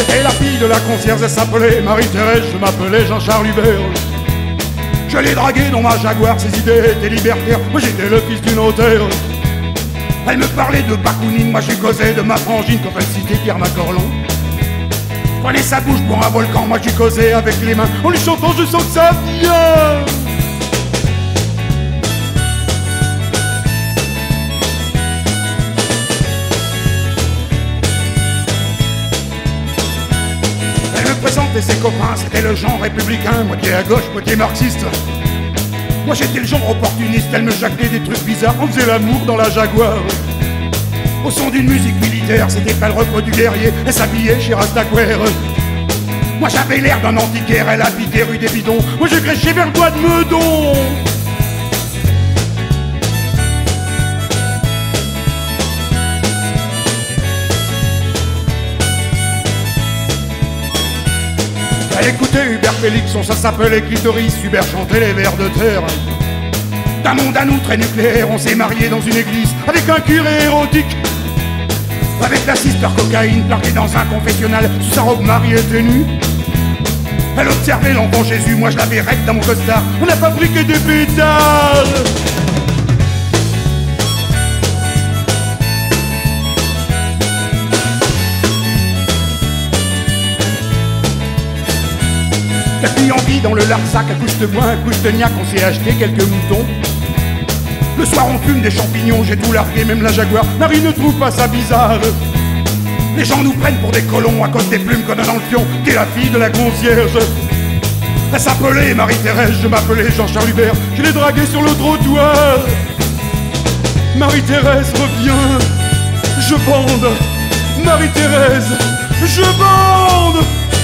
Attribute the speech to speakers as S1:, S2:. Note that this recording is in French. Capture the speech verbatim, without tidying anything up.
S1: J'étais la fille de la concierge, elle s'appelait Marie-Thérèse, je m'appelais Jean-Charles Hubert. Je l'ai draguée dans ma Jaguar, ses idées étaient libertaires, moi j'étais le fils d'une auteure. Elle me parlait de Bakounine, moi j'ai causé de ma frangine quand elle citait Pierre Macorlon. Prenez sa bouche pour un volcan, moi j'ai causé avec les mains, en lui chantant je sens que ça vient. Et ses copains, c'était le genre républicain, moitié à gauche, moitié marxiste. Moi j'étais le genre opportuniste, elle me jacquait des trucs bizarres, on faisait l'amour dans la Jaguar. Au son d'une musique militaire, c'était pas le repos du guerrier, elle s'habillait chez Rastaquaire. Moi j'avais l'air d'un antiquaire, elle habitait rue des Bidons, moi j'ai crêché vers le bois de Meudon. Elle écoutait Hubert Félix, ça s'appelait Clitoris, Hubert chantait les vers de terre. D'un monde à nous très nucléaire, on s'est marié dans une église, avec un curé érotique. Avec la sister cocaïne, planquée dans un confessionnal, sous sa robe Marie était nue. Elle observait l'enfant Jésus, moi je l'avais raide dans mon costard, on a fabriqué des pétards. La fille en vie dans le Larzac, à couche de bois, à couche de niaque, on s'est acheté quelques moutons. Le soir on fume des champignons, j'ai tout largué, même la Jaguar. Marie ne trouve pas ça bizarre. Les gens nous prennent pour des colons à cause des plumes qu'on a dans le fion, qui est la fille de la concierge. Elle s'appelait Marie-Thérèse, je m'appelais Jean-Charles Hubert, je l'ai draguée sur le trottoir. Marie-Thérèse reviens, je bande. Marie-Thérèse, je bande.